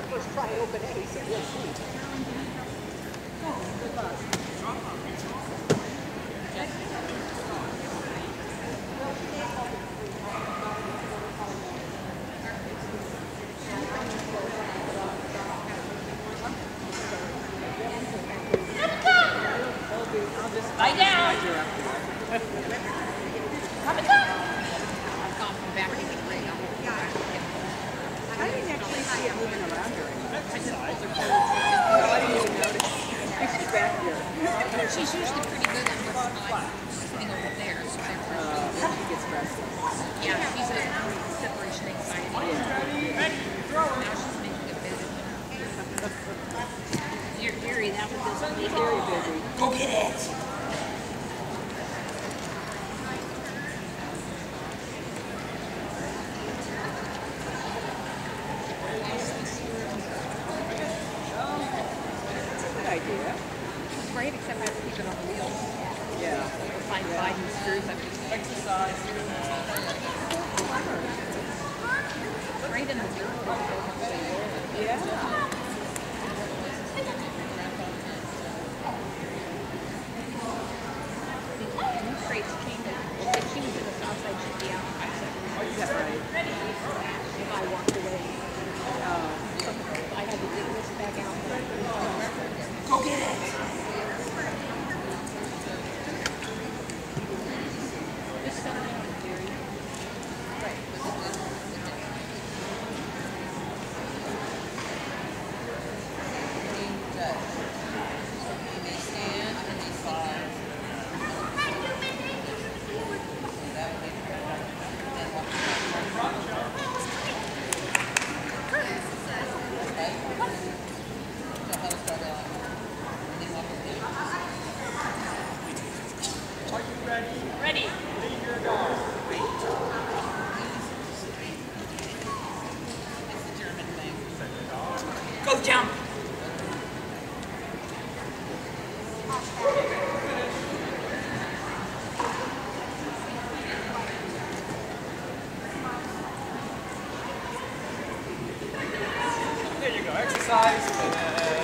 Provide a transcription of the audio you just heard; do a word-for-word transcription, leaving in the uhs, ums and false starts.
first try at open A, so we'll see. Good luck. Lie down. Come and come. I didn't actually see it moving around during it. I didn't even notice. She's back here. She's usually pretty good at this time. Sitting over there, so they're pretty Uh, good. she gets restless. Yeah, she's a separation anxiety. Yeah. Now she's making a visit. You're Gary, that one doesn't make Very busy. Go get it! Idea. It's great, except I have to keep it on the wheels. Yeah. Find five new screws. Exercise. Great in the dirt. Yeah. The new crates came in. If she was in the south side, she'd be out in five seconds. Is that right? If I walked away, Oh. I had to dig this back out. Go get it! Just set it down, Gary. Right. Ready. Go jump. There you go, exercise.